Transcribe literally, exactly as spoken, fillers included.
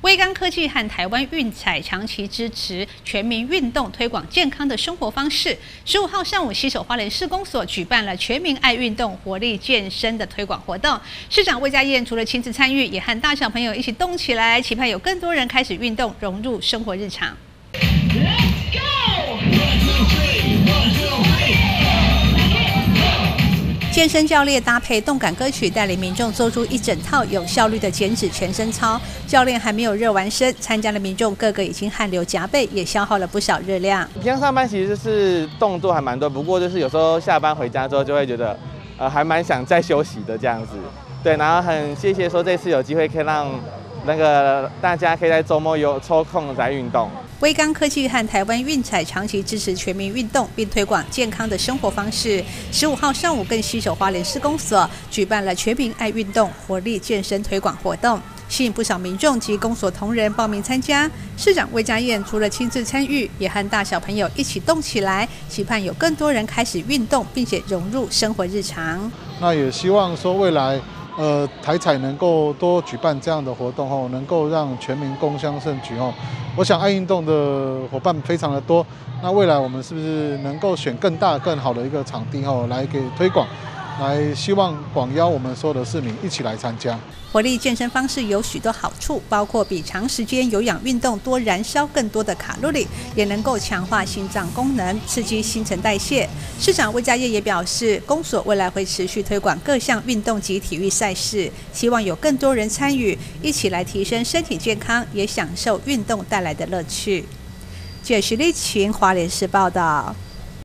威刚科技和台湾运彩长期支持全民运动，推广健康的生活方式。十五号上午，携手花莲市公所举办了全民爱运动、活力健身的推广活动。市长魏家燕除了亲自参与，也和大小朋友一起动起来，期盼有更多人开始运动，融入生活日常。Let's go! One, two, three, one, two, three. 健身教练搭配动感歌曲，带领民众做出一整套有效率的减脂全身操。教练还没有热完身，参加的民众个个已经汗流浃背，也消耗了不少热量。 平常上班其实就是动作还蛮多，不过就是有时候下班回家之后就会觉得，呃，还蛮想再休息的这样子。对，然后很谢谢说这次有机会可以让那个大家可以在周末有抽空来运动。 威刚科技和台湾运彩长期支持全民运动，并推广健康的生活方式。十五号上午，更携手花莲市公所举办了全民爱运动、活力健身推广活动，吸引不少民众及公所同仁报名参加。市长魏家燕除了亲自参与，也和大小朋友一起动起来，期盼有更多人开始运动，并且融入生活日常。 那也希望说未来。呃，台彩能够多举办这样的活动后，能够让全民共襄盛举哦。我想爱运动的伙伴非常的多，那未来我们是不是能够选更大、更好的一个场地哦，来给推广，来希望广邀我们所有的市民一起来参加。 活力健身方式有许多好处，包括比长时间有氧运动多燃烧更多的卡路里，也能够强化心脏功能，刺激新陈代谢。市长魏家燕也表示，公所未来会持续推广各项运动及体育赛事，希望有更多人参与，一起来提升身体健康，也享受运动带来的乐趣。记者徐丽群，花莲市报道。